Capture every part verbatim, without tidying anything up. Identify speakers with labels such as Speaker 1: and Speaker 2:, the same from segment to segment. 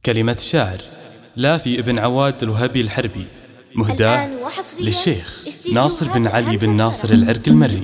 Speaker 1: كلمة الشاعر لافي ابن عواد الوهبي الحربي، مهداة للشيخ ناصر بن علي بن ناصر العرق المري.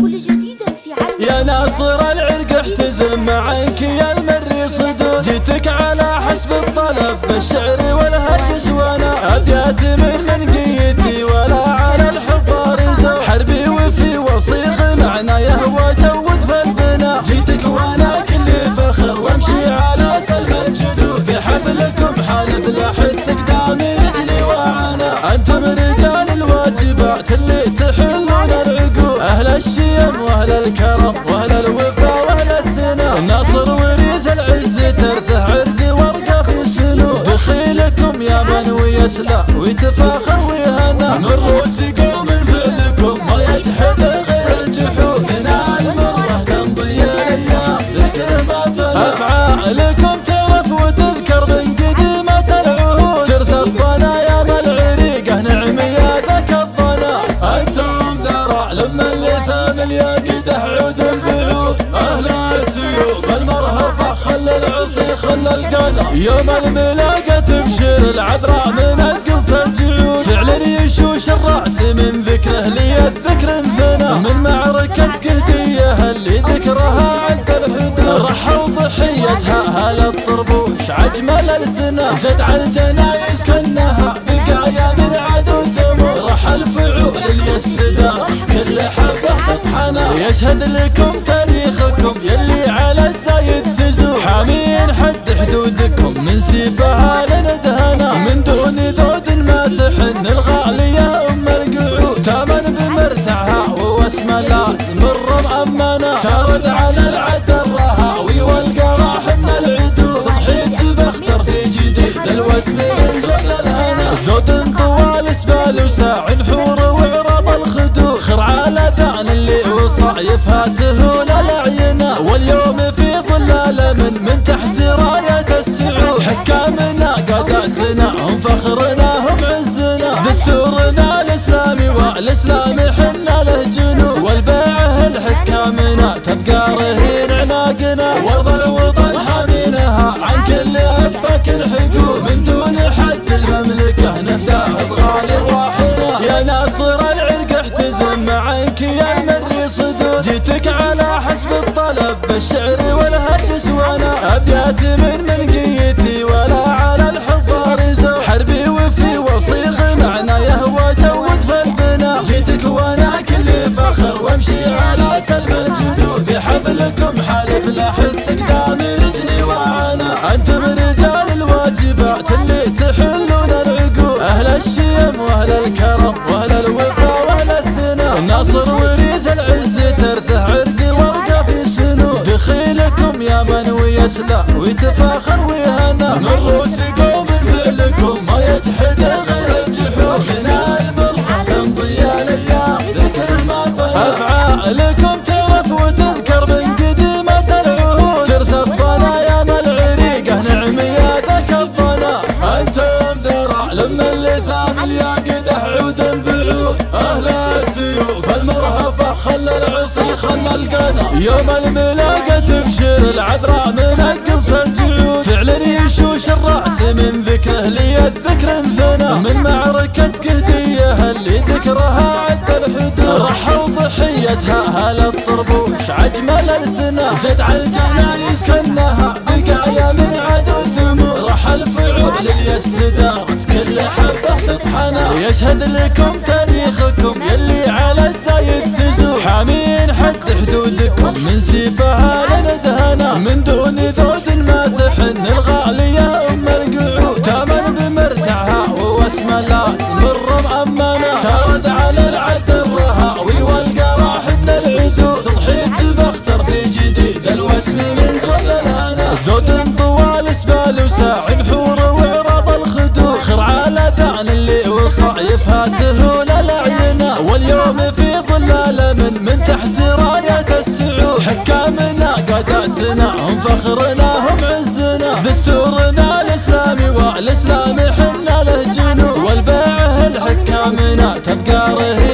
Speaker 2: يا ناصر العرق احتزم معك يا المري صدود، جيتك على حسب الطلب بالشعر والهجس، وانا ابيات من منقيتي ولا على الحضار زود، حربي وفي وصيغ معنى يهوى جود في البناء، جيتك وانا كلي فخر وامشي على سلم الجدود، في حفلكم حالف لاحس قدامي رجلي وانا، انتم رجال الواجبات اللي تحلون العقول، اهل الشيم واهل الكرم واهل الوفا واهل الثناء، الناصر وريث العز ترثه عرق ورقه في سنون، دخيلكم يا من ويسلى ويتفاخر ويهنى، من رؤوس قوم فعلكم ما يجحد غير الجحود، من المره تمضي الايام ذكر ما فنى، افعالكم تعرف وتذكر من قديمه العهود، ترث الضنايا بالعريقه نعم يا ذاك الضنا، انتم درع لما اللثام الياقده عود بعود، اهل السيوف المرهفه خل العصي خل القنا، يوم الملاقه تبشر العذراء من القف الجعود، فعل يشوش الراس من ذكره لي الذكر انثنى، من معركه قهديه اللي ذكرها عند الحدود، رحوا ضحيتها اهل الطربوش عجمل السنا، جدع الجنايز كنها بقايا من عدو ثمود، رح الفعول اللي يستدار كل حبه تطحنا، يشهد لكم تاريخكم يلي على الزايد تزور، حامين حد حدودكم من سيفها لندهنا، من دون ذود ما تحن الغاليه ام القعود، تامن بمرتعها واسم لازم الرم امنا، تارد على العد الرهاوي والقراح من العدود، ضحيت بختر في جديد الوسم من زل الهنا، ذود طوال سبال وساع حور وعرض الخدود، خرع على دان اللي وصايفها تهون العينا، واليوم في ظلال من من تحت رايه السعود، حكامنا قادتنا هم فخرنا هم عزنا، دستورنا الاسلامي والاسلام حنا له جنود، والبيعه الحكامنا تبقى رهين عناقنا، وارض الوطن حامينها عن كل افاك الحقوق، من دون حد المملكه نفداه بغالي رواحنا، يا ناصر العرق احتزم معك يا المري صدود، جيتك على حسب الطلب بالشعر والهجس، وانا ابيات من منقيتي ولا على الحضار زود، حربي وفي وصيغ معنى يهوى جود في البناء، جيتك وانا كلي فخر وامشي على سلم الجدود، في حفلكم حالف لاحس قدامي رجلي وانا، انتم رجال الواجبات اللي تحلون العقول، اهل الشيم واهل الكرم واهل الوفا واهل الثناء، الناصر وريث العز ترثه عرق ورقه في سنون، دخيلكم يا من ويسلى ويتفاخر ويهنى، من رؤوس قوم فعلكم ما يجحد غير الجحود، من المرة تمضي الايام ذكر ما فنى، افعالكم تعرف وتذكر من قديمه العهود، ترث الضنايا ما العريقه نعم يا ذاك الضنا، انتم ذرع لما اللثام الياقده عود بعود، اهل السيوف المرهفه خل العصي خل القنا، يوم الملاقه تبشر العذراء من القف الجعود، فعل يشوش الراس من ذكره لي الذكر انثنى، من معركه قهديه اللي ذكرها عند الحدود، رحوا ضحيتها اهل الطربوش عجمل السنا، جدع الجنايز كنها بقايا من عدو ثمود، رح الفعول اللي استدارت كل حبه تطحنا، يشهد لكم تاريخكم يلي على الزايد تزور، حامين حد حدودكم من سيفها لندهنا، من دون ذود ما تحن الغاليه ام القعود، تامن بمرتعها واسم لازم الرم امنا، تارد على العد الرهاوي والقراح من العدود، ضحيت بختر في جديد الوسم من زل الهنا، ذود طوال سبال وساع حور وعرض الخدود، خرع على دان اللي وصايفها تهون العينا، واليوم في ظلال من من تحت رايه السعود، حكامنا قادتنا هم فخرنا هم عزنا، دستورنا الاسلامي والاسلام حنا له جنود، والبيعه الحكامنا تبقى رهين